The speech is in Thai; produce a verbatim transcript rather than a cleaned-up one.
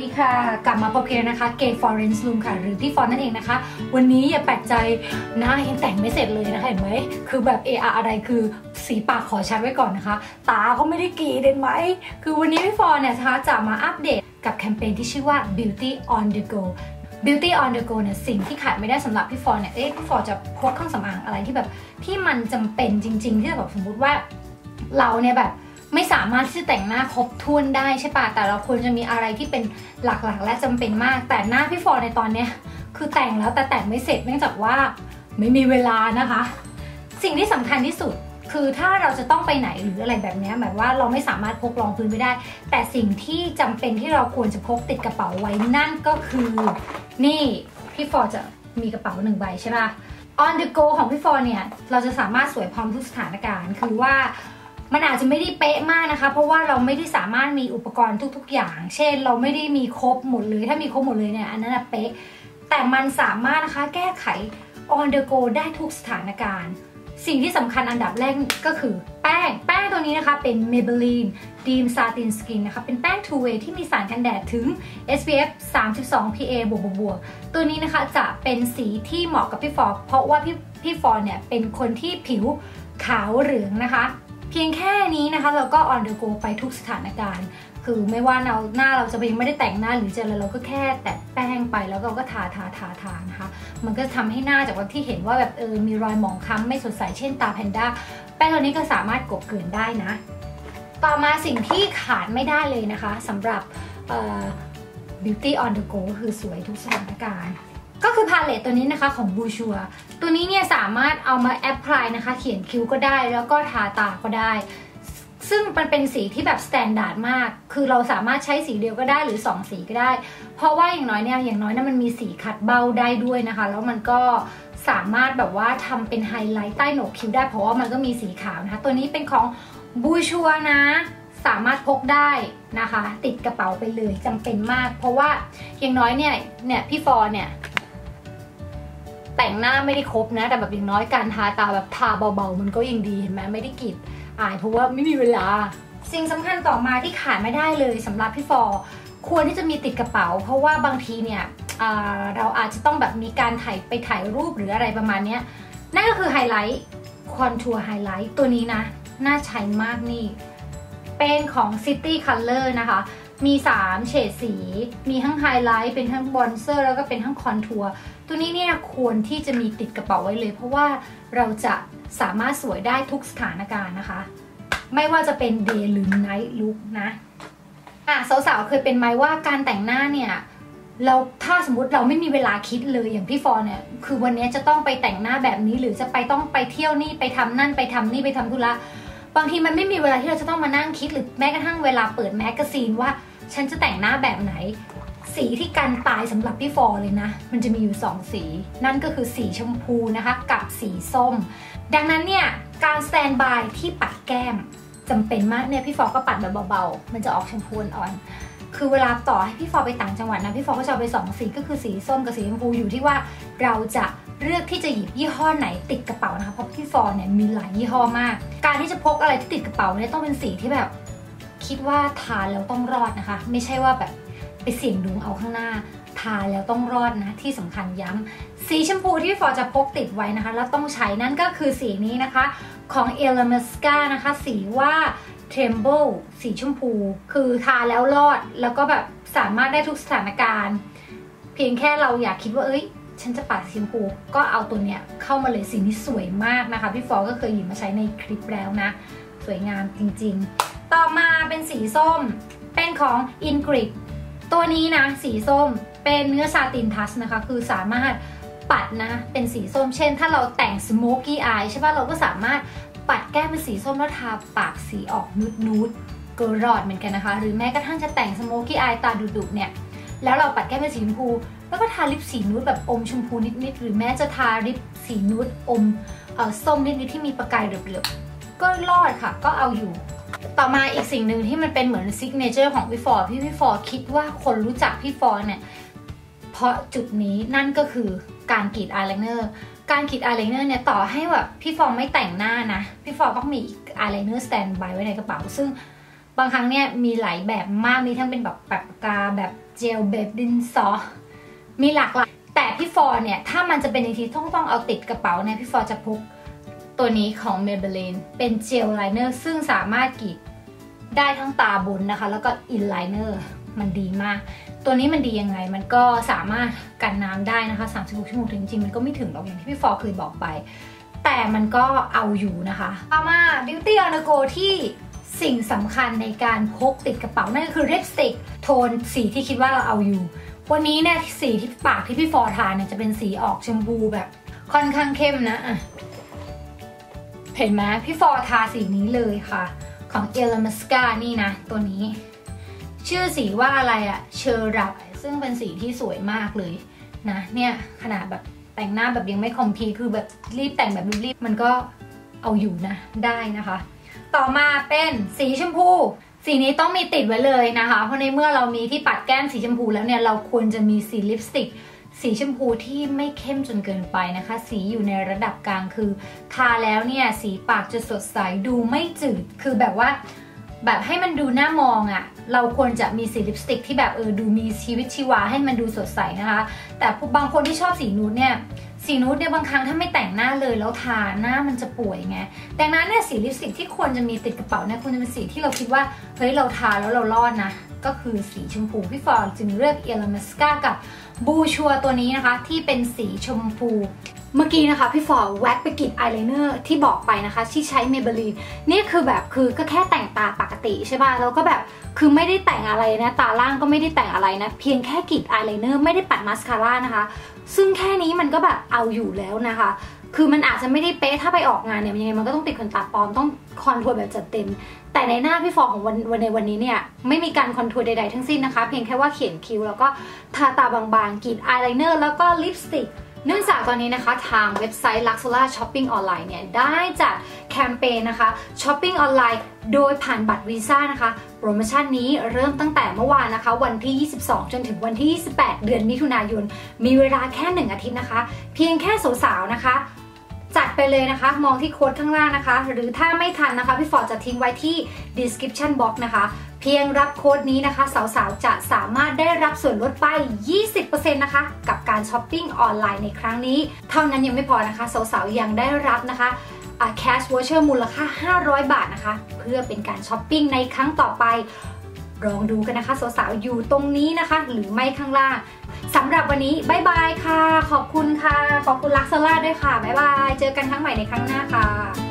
ดีค่ะกลับมาพบกันนะคะเกย์ฟอเรนซ์ลูมค่ะหรือพี่ฟอนนั่นเองนะคะวันนี้อย่าแปลกใจหน้ายังแต่งไม่เสร็จเลยนะคะเห็นไหมคือแบบเอออะไรคือสีปากขอชัดไว้ก่อนนะคะตาก็ไม่ได้กรีดเห็นไหมคือวันนี้พี่ฟอนเนี่ยนะคะจะมาอัปเดตกับแคมเปญที่ชื่อว่า Beauty on the go Beauty on the go เนี่ยสิ่งที่ขาดไม่ได้สำหรับพี่ฟอนเนี่ยเอ๊ะพี่ฟอนจะพกเครื่องสำอางอะไรที่แบบที่มันจำเป็นจริงๆที่แบบสมมุติว่าเราเนี่ยแบบไม่สามารถที่จะแต่งหน้าครบถ้วนได้ใช่ปะแต่เราควรจะมีอะไรที่เป็นหลักๆและจำเป็นมากแต่หน้าพี่ฟอร์ในตอนเนี้ยคือแต่งแล้วแต่แต่งไม่เสร็จเนื่องจากว่าไม่มีเวลานะคะสิ่งที่สำคัญที่สุดคือถ้าเราจะต้องไปไหนหรืออะไรแบบนี้แบบว่าเราไม่สามารถพกรองพื้นไปได้แต่สิ่งที่จำเป็นที่เราควรจะพกติดกระเป๋าไว้นั่นก็คือนี่พี่ฟอร์จะมีกระเป๋าหนึ่งใบใช่ปะ on the go ของพี่ฟอร์เนี่ยเราจะสามารถสวยพร้อมทุกสถานการณ์คือว่ามันอาจจะไม่ได้เป๊ะมากนะคะเพราะว่าเราไม่ได้สามารถมีอุปกรณ์ทุกๆอย่างเช่นเราไม่ได้มีครบหมดเลยถ้ามีครบหมดเลยเนี่ยอันนั้นเป๊ะแต่มันสามารถนะคะแก้ไข on the go ได้ทุกสถานการณ์สิ่งที่สำคัญอันดับแรกก็คือแป้งแป้งตัวนี้นะคะเป็น Maybelline Dream Satin Skin นะคะเป็นแป้ง two way ที่มีสารกันแดดถึง เอส พี เอฟ สามสิบสอง พี เอ บวกบวกตัวนี้นะคะจะเป็นสีที่เหมาะกับพี่ฟอร์เพราะว่าพี่พี่ฟอร์เนี่ยเป็นคนที่ผิวขาวเหลืองนะคะเพียงแค่นี้นะคะเราก็ on the go ไปทุกสถานการณ์คือไม่ว่าเราหน้าเราจะยังไม่ได้แต่งหน้าหรือจะอะไรเราก็แค่แตะแป้งไปแล้วเราก็ทาทาทาทานะคะมันก็ทำให้หน้าจากว่าที่เห็นว่าแบบเออมีรอยหมองคล้ำไม่สดใสเช่นตาแพนด้าแป้งตัวนี้ก็สามารถกลบเกลื่อนได้นะต่อมาสิ่งที่ขาดไม่ได้เลยนะคะสำหรับ Beauty on the go ก็คือสวยทุกสถานการณ์ก็คือพาเลตตัวนี้นะคะของบูชัวตัวนี้เนี่ยสามารถเอามาแอพพลายนะคะเขียนคิ้วก็ได้แล้วก็ทาตาก็ได้ซึ่งมันเป็นสีที่แบบสแตนดาร์ดมากคือเราสามารถใช้สีเดียวก็ได้หรือสองสีก็ได้เพราะว่าอย่างน้อยเนี่ยอย่างน้อยนะมันมีสีขัดเบ้าได้ด้วยนะคะแล้วมันก็สามารถแบบว่าทำเป็นไฮไลท์ใต้โหนกคิ้วได้เพราะว่ามันก็มีสีขาวนะคะตัวนี้เป็นของบูชัวนะสามารถพกได้นะคะติดกระเป๋าไปเลยจำเป็นมากเพราะว่าอย่างน้อยเนี่ยเนี่ยพี่ฟอร์เนี่ยแต่งหน้าไม่ได้ครบนะแต่แบบอย่างน้อยการทาตาแบบทาเบาๆมันก็ยังดีเห็นไหมไม่ได้กรีดอายเพราะว่าไม่มีเวลาสิ่งสำคัญต่อมาที่ขาดไม่ได้เลยสำหรับพี่ฟอร์ควรที่จะมีติดกระเป๋าเพราะว่าบางทีเนี่ยเราอาจจะต้องแบบมีการถ่ายไปถ่ายรูปหรืออะไรประมาณนี้นั่นก็คือไฮไลท์คอนทัวร์ไฮไลท์ตัวนี้นะน่าใช้มากนี่เป็นของ City Color นะคะมีสามเฉดสีมีทั้งไฮไลท์เป็นทั้งบอนเซอร์แล้วก็เป็นทั้งคอนทัวร์ตัวนี้เนี่ยควรที่จะมีติดกระเป๋าไว้เลยเพราะว่าเราจะสามารถสวยได้ทุกสถานการณ์นะคะไม่ว่าจะเป็น day หรือ night look นะอ่ะสาวๆเคยเป็นไหมว่าการแต่งหน้าเนี่ยเราถ้าสมมติเราไม่มีเวลาคิดเลยอย่างพี่ฟอร์เนี่ยคือวันนี้จะต้องไปแต่งหน้าแบบนี้หรือจะไปต้องไปเที่ยวนี่ไปทำนั่นไปทำนี่ไปทำธุระบางทีมันไม่มีเวลาที่เราจะต้องมานั่งคิดหรือแม้กระทั่งเวลาเปิดแมกกาซีนว่าฉันจะแต่งหน้าแบบไหนสีที่กันตายสำหรับพี่ฟอร์เลยนะมันจะมีอยู่สองสีนั่นก็คือสีชมพูนะคะกับสีส้มดังนั้นเนี่ยการสแตนบายที่ปัดแก้มจำเป็นมากเนี่ยพี่ฟอร์ก็ปัดแบบเบาๆมันจะออกชมพูอ่อนคือเวลาต่อให้พี่ฟอร์ไปต่างจังหวัดนะพี่ฟอร์ก็จะเอาไปสองสีก็คือสีส้มกับสีชมพูอยู่ที่ว่าเราจะเลือกที่จะหยิบยี่ห้อไหนติดกระเป๋านะคะเพราะพี่ฟอร์เนี่ยมีหลายยี่ห้อมากการที่จะพกอะไรที่ติดกระเป๋าเนี่ยต้องเป็นสีที่แบบคิดว่าทาแล้วต้องรอดนะคะไม่ใช่ว่าแบบไปเสี่ยงดวงเอาข้างหน้าทาแล้วต้องรอดนะที่สำคัญย้ำสีชมพูที่พี่ฟอร์จะพกติดไว้นะคะแล้วต้องใช้นั่นก็คือสีนี้นะคะของ Elemisca นะคะสีว่า Tremble สีชมพูคือทาแล้วรอดแล้วก็แบบสามารถได้ทุกสถานการณ์เพียงแค่เราอยากคิดว่าเอ้ยฉันจะปัดสีชมพูก็เอาตัวเนี้ยเข้ามาเลยสีนี้สวยมากนะคะพี่ฟอร์ก็เคยหยิบมาใช้ในคลิปแล้วนะสวยงามจริงๆต่อมาเป็นสีส้มเป็นของ Ingrid ตัวนี้นะสีส้มเป็นเนื้อซาตินทัชนะคะคือสามารถปัดนะเป็นสีส้มเช่นถ้าเราแต่ง smoky eye ใช่ป่ะเราก็สามารถปัดแก้มเป็นสีส้มแล้วทาปากสีออกนูดนูดก็รอดเหมือนกันนะคะหรือแม้กระทั่งจะแต่ง smoky eye ตาดุๆเนี่ยแล้วเราปัดแก้มเป็นสีชมพูแล้วก็ทาลิปสีนูดแบบอมชมพูนิดๆหรือแม้จะทาลิปสีนูดอมเอ่อส้มนิดๆที่มีประกายเหลือบๆก็รอดค่ะก็เอาอยู่ต่อมาอีกสิ่งหนึ่งที่มันเป็นเหมือนซิกเนเจอร์ของพี่ฟอร์พี่พี่ฟอร์คิดว่าคนรู้จักพี่ฟอร์เนี่ยเพราะจุดนี้นั่นก็คือการกรีดอายไลเนอร์การกรีดอายไลเนอร์เนี่ยต่อให้แบบพี่ฟอร์ไม่แต่งหน้านะพี่ฟอร์ต้องมีอายไลเนอร์สแตนด์บายไว้ในกระเป๋าซึ่งบางครั้งเนี่ยมีหลายแบบมากมีทั้งเป็นแบบปากกาแบบเจลแบบดินสอมีหลากหลายแต่พี่ฟอร์เนี่ยถ้ามันจะเป็นในที่ต้องต้องเอาติดกระเป๋าเนี่ยพี่ฟอร์จะพกตัวนี้ของ Maybelline เป็นเจลไลเนอร์ซึ่งสามารถกรีดได้ทั้งตาบนนะคะแล้วก็อินไลเนอร์มันดีมากตัวนี้มันดียังไงมันก็สามารถกันน้ำได้นะคะสามสิบหกชั่วโมงจริงๆมันก็ไม่ถึงหรอกอย่างที่พี่ฟอร์เคยบอกไปแต่มันก็เอาอยู่นะคะต่อมา Beauty on the go ที่สิ่งสำคัญในการพกติดกระเป๋านั่นก็คือลิปสติกโทนสีที่คิดว่าเราเอาอยู่วันนี้เนี่ยสีที่ปากที่พี่ฟอร์ทาเนี่ยจะเป็นสีออกชมพูแบบค่อนข้างเข้มนะอ่ะเห็นไหมพี่ฟอร์ทาสีนี้เลยค่ะของ Ella Masca นี่นะตัวนี้ชื่อสีว่าอะไรอะเชอร์รับซึ่งเป็นสีที่สวยมากเลยนะเนี่ยขนาดแบบแต่งหน้าแบบยังไม่คอมพลีทคือแบบรีบแต่งแบบรีบๆมันก็เอาอยู่นะได้นะคะต่อมาเป็นสีชมพูสีนี้ต้องมีติดไว้เลยนะคะเพราะในเมื่อเรามีที่ปัดแก้มสีชมพูแล้วเนี่ยเราควรจะมีสีลิปสติกสีชมพูที่ไม่เข้มจนเกินไปนะคะสีอยู่ในระดับกลางคือทาแล้วเนี่ยสีปากจะสดใสดูไม่จืดคือแบบว่าแบบให้มันดูน่ามองอะ่ะเราควรจะมีสีลิปสติกที่แบบเออดูมีชีวิตชีวาให้มันดูสดใสนะคะแต่บางคนที่ชอบสีนูดเนี่ยสีนูดเนี่ยบางครั้งถ้าไม่แต่งหน้าเลยแล้วทาหน้ามันจะป่วยไงดังนั้นเนี่ยสีลิปสติกที่ควรจะมีติดกระเป๋าเนี่ยควรจะเป็นสีที่เราคิดว่าเฮ้ยเราทาแล้วเรารอดนะก็คือสีชมพูพี่ฟอร์จึงเลือก Ella Masca กับบูชัวตัวนี้นะคะที่เป็นสีชมพูเมื่อกี้นะคะพี่ฟอร์แว็กไปกรีดอายไลเนอร์ที่บอกไปนะคะที่ใช้ Maybelline นี่คือแบบคือก็แค่แต่งตาปกติใช่ป่ะแล้วก็แบบคือไม่ได้แต่งอะไรนะตาล่างก็ไม่ได้แต่งอะไรนะเพียงแค่กรีดอายไลเนอร์ไม่ได้ปัดมาสคาร่านะคะซึ่งแค่นี้มันก็แบบเอาอยู่แล้วนะคะคือมันอาจจะไม่ได้เป๊ะถ้าไปออกงานเนี่ยยังไงมันก็ต้องติดขนตาปลอมต้องคอนทัวร์แบบจัดเต็มแต่ในหน้าพี่ฟอร์ของวันวันในวันนี้เนี่ยไม่มีการคอนทัวร์ใดๆทั้งสิ้นนะคะเพียงแค่ว่าเขียนคิ้วแล้วก็ทาตาบางๆกรีดอายไลเนอร์แล้วก็ลิปสติกเนื่องจากตอนนี้นะคะทางเว็บไซต์ Luxola Shopping Online เนี่ยได้จัดแคมเปญนะคะช้อปปิ้งออนไลน์โดยผ่านบัตรวีซ่านะคะโปรโมชั่นนี้เริ่มตั้งแต่เมื่อวานนะคะวันที่ยี่สิบสองจนถึงวันที่ยี่สิบแปดเดือนมิถุนายนมีเวลาแค่หนึ่งอาทิตย์นะคะเพียงแค่สาวๆนะคะจัดไปเลยนะคะมองที่โค้ดข้างล่างนะคะหรือถ้าไม่ทันนะคะพี่ฟอร์ดจะทิ้งไว้ที่ description box นะคะเพียงรับโค้ดนี้นะคะสาวๆจะสามารถได้รับส่วนลดไป ยี่สิบเปอร์เซ็นต์ นะคะกับการช้อปปิ้งออนไลน์ในครั้งนี้เท่านั้นยังไม่พอนะคะสาวๆยังได้รับนะคะแคชวอเชอร์มูลค่าห้าร้อยบาทนะคะเพื่อเป็นการช้อปปิ้งในครั้งต่อไปลองดูกันนะคะสาวๆอยู่ตรงนี้นะคะหรือไม่ข้างล่างสำหรับวันนี้บ๊ายบายค่ะขอบคุณค่ะขอบคุณลักซาร่าด้วยค่ะบ๊ายบายเจอกันครั้งใหม่ในครั้งหน้าค่ะ